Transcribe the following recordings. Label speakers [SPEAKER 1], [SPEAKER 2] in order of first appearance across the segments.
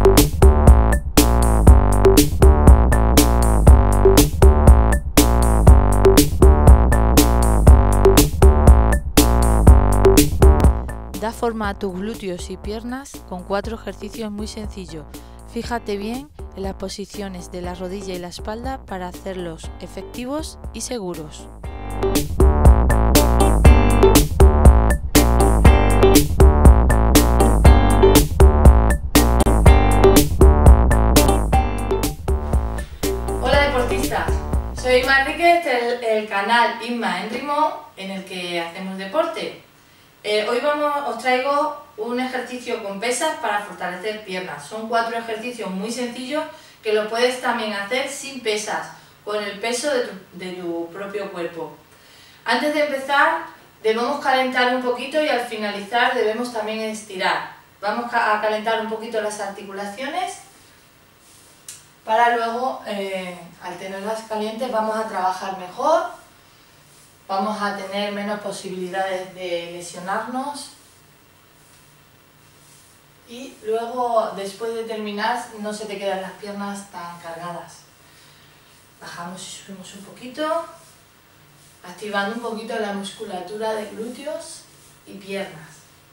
[SPEAKER 1] Da forma a tus glúteos y piernas con 4 ejercicios muy sencillos. Fíjate bien en las posiciones de la rodilla y la espalda para hacerlos efectivos y seguros.
[SPEAKER 2] Hola deportistas, soy Inma Enríquez del canal Inma en Rimón, en el que hacemos deporte. Hoy os traigo un ejercicio con pesas para fortalecer piernas. Son 4 ejercicios muy sencillos que lo puedes también hacer sin pesas, con el peso de tu propio cuerpo. Antes de empezar debemos calentar un poquito y al finalizar debemos también estirar. Vamos a calentar un poquito las articulaciones para luego, al tenerlas calientes, vamos a trabajar mejor. Vamos a tener menos posibilidades de lesionarnos y luego, después de terminar, no se te quedan las piernas tan cargadas. Bajamos y subimos un poquito, activando un poquito la musculatura de glúteos y piernas.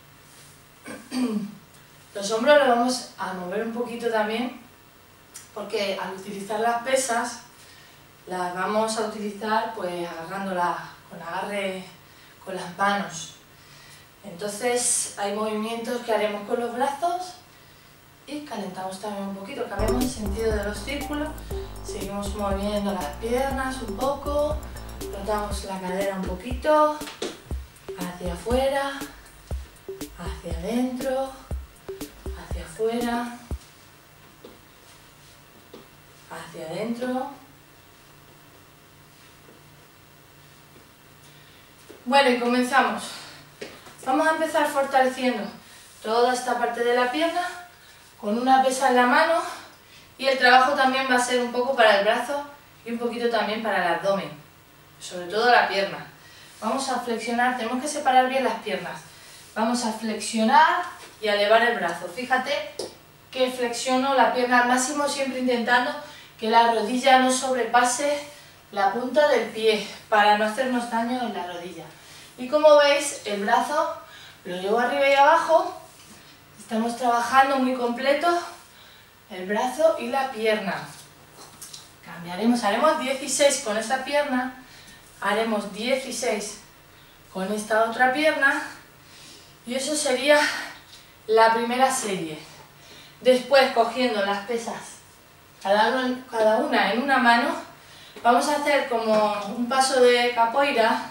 [SPEAKER 2] Los hombros los vamos a mover un poquito también, porque al utilizar las pesas, las vamos a utilizar pues agarrándolas con agarre con las manos. Entonces hay movimientos que haremos con los brazos y calentamos también un poquito, cambiamos el sentido de los círculos, seguimos moviendo las piernas un poco, rotamos la cadera un poquito, hacia afuera, hacia adentro, hacia afuera, hacia adentro. Bueno, y comenzamos. Vamos a empezar fortaleciendo toda esta parte de la pierna con una pesa en la mano, y el trabajo también va a ser un poco para el brazo y un poquito también para el abdomen, sobre todo la pierna. Vamos a flexionar, tenemos que separar bien las piernas. Vamos a flexionar y a elevar el brazo. Fíjate que flexiono la pierna al máximo, siempre intentando que la rodilla no sobrepase la punta del pie para no hacernos daño en la rodilla. Y como veis, el brazo lo llevo arriba y abajo. Estamos trabajando muy completo el brazo y la pierna. Cambiaremos, haremos 16 con esta pierna, haremos 16 con esta otra pierna, y eso sería la primera serie. Después, cogiendo las pesas cada una en una mano, vamos a hacer como un paso de capoeira,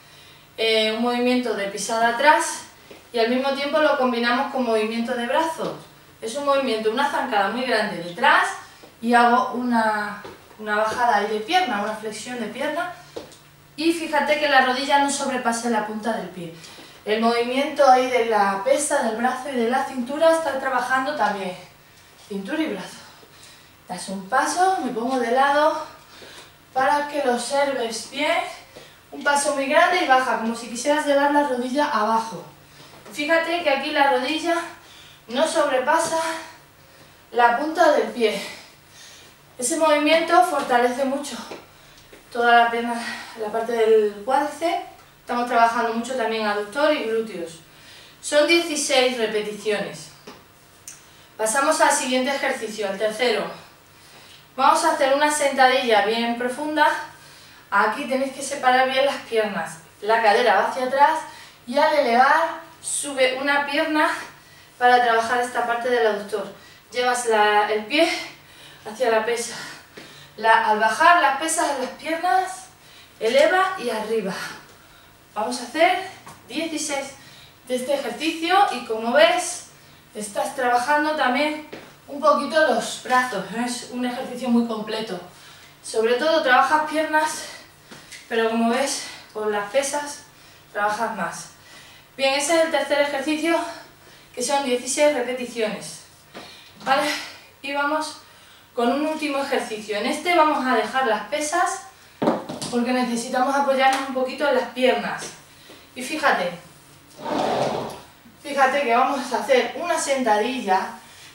[SPEAKER 2] un movimiento de pisada atrás, y al mismo tiempo lo combinamos con movimiento de brazos. Es un movimiento, una zancada muy grande detrás, y hago una bajada ahí de pierna, una flexión de pierna, y fíjate que la rodilla no sobrepase la punta del pie. El movimiento ahí de la pesa, del brazo y de la cintura está trabajando también, cintura y brazo. Das un paso, me pongo de lado para que lo observes bien, un paso muy grande y baja, como si quisieras llevar la rodilla abajo. Fíjate que aquí la rodilla no sobrepasa la punta del pie. Ese movimiento fortalece mucho toda la pierna, la parte del cuádriceps. Estamos trabajando mucho también aductor y glúteos. Son 16 repeticiones. Pasamos al siguiente ejercicio, al tercero. Vamos a hacer una sentadilla bien profunda. Aquí tenéis que separar bien las piernas. La cadera va hacia atrás y al elevar sube una pierna para trabajar esta parte del aductor. Llevas el pie hacia la pesa. Al bajar las pesas en las piernas, eleva y arriba. Vamos a hacer 16 de este ejercicio, y como ves, estás trabajando también un poquito los brazos. Es un ejercicio muy completo. Sobre todo trabajas piernas, pero como ves, con las pesas trabajas más. Bien, ese es el tercer ejercicio, que son 16 repeticiones. ¿Vale? Y vamos con un último ejercicio. En este vamos a dejar las pesas porque necesitamos apoyarnos un poquito en las piernas. Y fíjate que vamos a hacer una sentadilla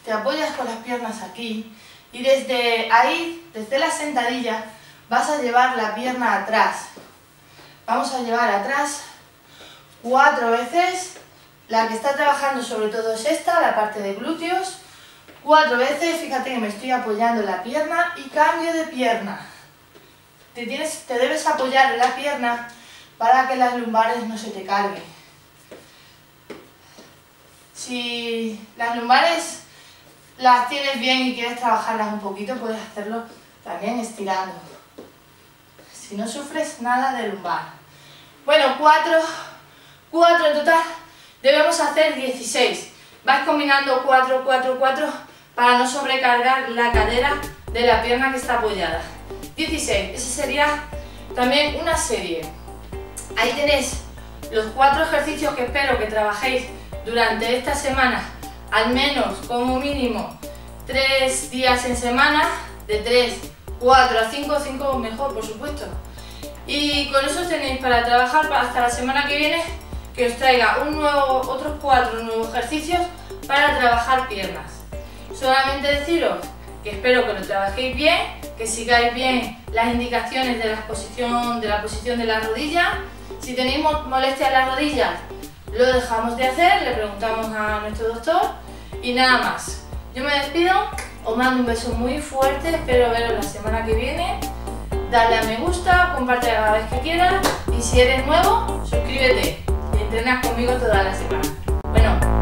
[SPEAKER 2] te apoyas con las piernas aquí y desde ahí, desde la sentadilla, vas a llevar la pierna atrás. Vamos a llevar atrás 4 veces. La que está trabajando sobre todo es esta, la parte de glúteos. 4 veces, fíjate que me estoy apoyando en la pierna y cambio de pierna. Te debes apoyar en la pierna para que las lumbares no se te carguen. Si las lumbares las tienes bien y quieres trabajarlas un poquito, puedes hacerlo también estirando. Si no sufres nada de lumbar. Bueno, 4 en total. Debemos hacer 16. Vais combinando 4, 4, 4 para no sobrecargar la cadera de la pierna que está apoyada. 16. Esa sería también una serie. Ahí tenéis los 4 ejercicios que espero que trabajéis durante esta semana, al menos como mínimo 3 días en semana, de 3, 4 a 5, 5 mejor por supuesto. Y con eso tenéis para trabajar hasta la semana que viene, que os traiga otros 4 nuevos ejercicios para trabajar piernas. Solamente deciros que espero que lo trabajéis bien, que sigáis bien las indicaciones de la posición de la rodilla. Si tenéis molestias en las rodillas, lo dejamos de hacer, le preguntamos a nuestro doctor y nada más. Yo me despido, os mando un beso muy fuerte, espero veros la semana que viene. Dale a me gusta, comparte cada vez que quieras y si eres nuevo, suscríbete y entrenas conmigo toda la semana. Bueno,